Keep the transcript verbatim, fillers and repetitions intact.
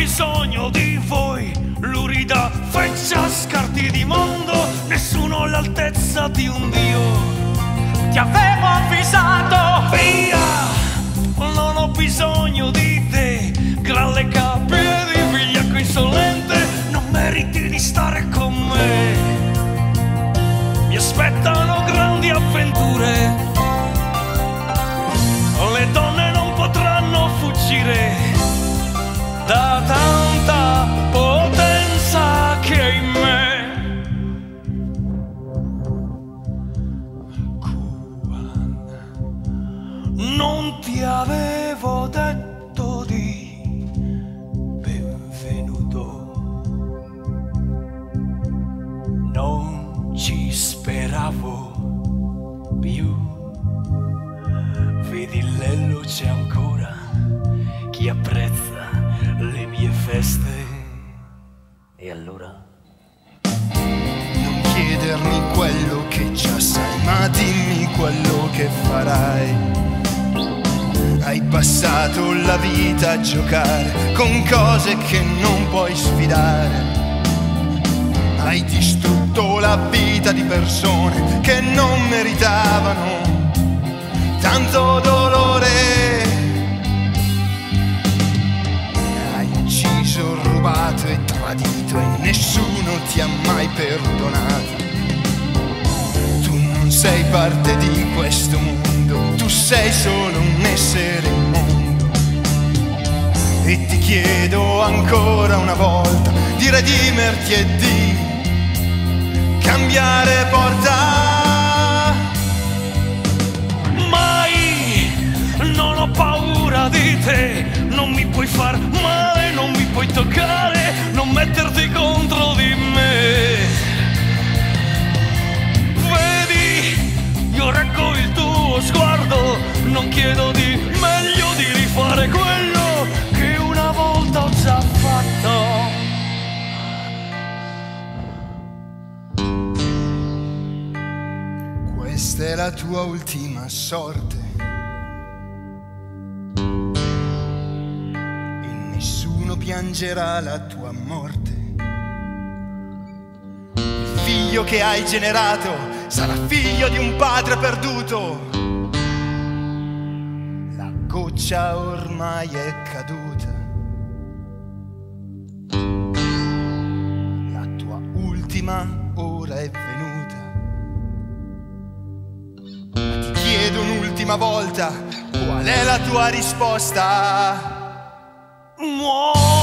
bisogno di voi, lurida feccia, scarti di mondo, nessuno all'altezza di un dio. Ti avevo avvisato, via, non ho bisogno di te, gran lecca piedi, vigliacco insolente, non meriti di stare con me. Mi aspettano grandi avventure, le donne non potranno fuggire da tanta potenza che è in me. Non ti avevo detto di benvenuto, non ci speravo più. Vedi le luci ancora, chi apprezza le mie feste. E allora? Non chiedermi quello che già sai, ma dimmi quello che farai. Hai passato la vita a giocare con cose che non puoi sfidare. Hai distrutto la vita di persone che non meritavano tanto dolore. Hai ucciso, rubato e tradito e nessuno ti ha mai perdonato. Tu non sei parte di questo mondo, tu sei solo un essere immondo. E ti chiedo ancora una volta di redimerti e di cambiare porta. Non ho paura di te, non mi puoi far male, non mi puoi toccare, non metterti contro di me. Vedi, io reggo il tuo sguardo, non chiedo di meglio di rifare quello che una volta ho già fatto. Questa è la tua ultima sorte. Nessuno piangerà la tua morte. Il figlio che hai generato sarà figlio di un padre perduto. La goccia ormai è caduta. La tua ultima ora è venuta. Ma ti chiedo un'ultima volta, qual è la tua risposta? Muori.